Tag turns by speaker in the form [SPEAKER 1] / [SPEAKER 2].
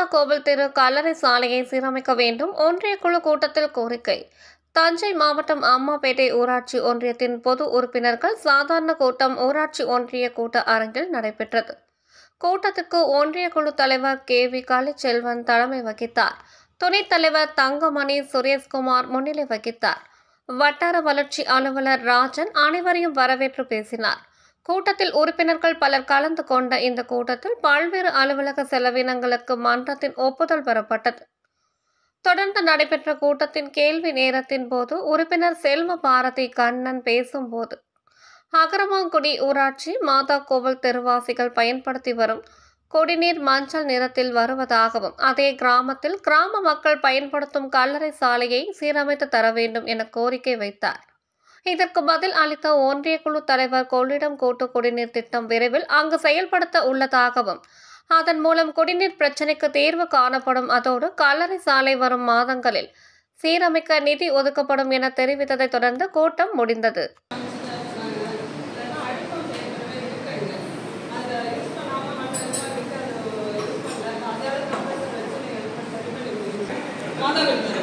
[SPEAKER 1] மாதா கோவில் தெரு கல்லறை சாலையை சீரமைக்க வேண்டும் ஒன்றிய குழு கூட்டத்தில் கோரிக்கை. தஞ்சை மாவட்டம் அம்மாபேட்டை ஊராட்சி ஒன்றியத்தின் பொது உறுப்பினர்கள் சாதாரண கூட்டம் ஊராட்சி ஒன்றிய கூட்ட அரங்கில் நடைபெற்றது. கூட்டத்திற்கு ஒன்றிய குழு தலைவர் KV கலைச்செல்வன் தலைமை வகித்தார். துணைத் தலைவர் தங்கமணி சுரேஷ்குமார் முன்னிலை வகித்தார். வட்டார வளர்ச்சி அலுவலர் ராஜன் அனைவரையும் வரவேற்று பேசினார். கூட்டத்தில் உறுப்பினர்கள் பலர் கலந்து கொண்ட இந்த கூட்டத்தில் பல்வேறு அலுவலக செலவினங்களுக்கு மன்றத்தின் ஒப்புதல் பெறப்பட்டது. தொடர்ந்து நடைபெற்ற கூட்டத்தின் கேள்வி நேரத்தின் போது உறுப்பினர் செல்வ பாரதி கண்ணன் பேசும்போது, அகரமாங்குடி ஊராட்சி மாதா கோவில் தெருவாசிகள் பயன்படுத்தி வரும் குடிநீர் மஞ்சள் நிறத்தில் வருவதாகவும், அதே கிராமத்தில் கிராம மக்கள் பயன்படுத்தும் கல்லறை சாலையை சீரமைத்து தர வேண்டும் என கோரிக்கை வைத்தார். இதற்கு பதில் அளித்த ஒன்றிய குழு தலைவர் கொள்ளிடம் கூட்டு குடிநீர் திட்டம் விரைவில் அங்கு செயல்படுத்த உள்ளதாகவும், அதன் மூலம் குடிநீர் பிரச்சினைக்கு தீர்வு காணப்படும், அதோடு கல்லறை சாலை வரும் மாதங்களில் சீரமைக்க நிதி ஒதுக்கப்படும் என தெரிவித்ததை தொடர்ந்து கூட்டம் முடிந்தது.
[SPEAKER 2] மாதா